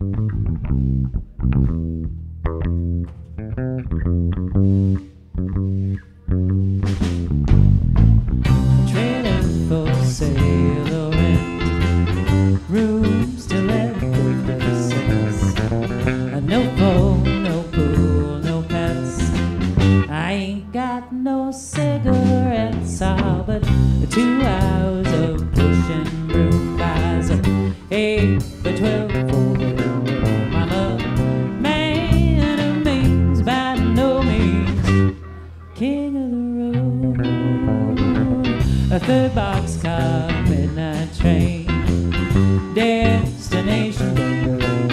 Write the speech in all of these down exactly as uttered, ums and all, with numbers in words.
Trailer for sale or rent, rooms to let go places. No phone, no pool, no pets. I ain't got no cigarettes, all but two hours of pushing broom buys eight by twelve for I'm a man of means, by no means king of the road. A third boxcar, midnight train, destination bingo.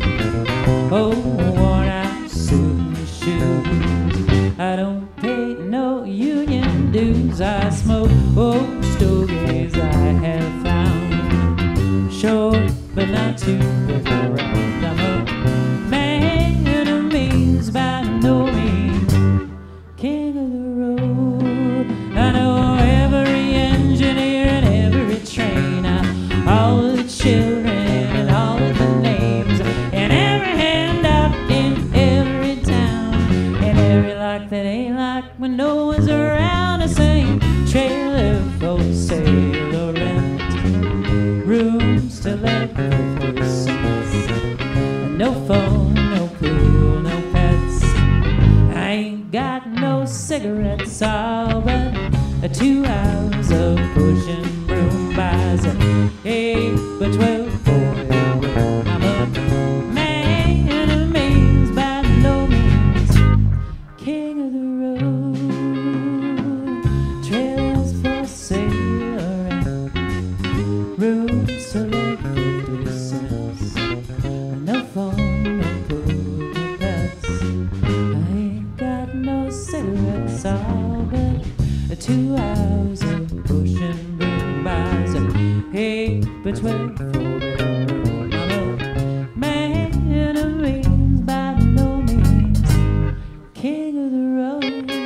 Oh, worn out suit and shoes. I don't pay no union dues. I smoke old stogies I have found, short but not too big around. I'm a man of means, by no means king of the road. I know every engineer and every trainer, all the children and all of the names, and every handout in every town, and every lock that ain't locked when no one's around. The same trailer for sale or rent, rooms to let for persons. No phone, no pool, no pets. I ain't got no cigarettes, all but two hours of pushing broom buys eight by twelve for I'm a man of means, by no means king of the road. Trailers for sale or rent, rooms to let for distance. No phone, no pool, no pets. I ain't got no cigarettes, all but two hours of pushing broom buys eight by twelve for I'm a man of means, by no means king of the road.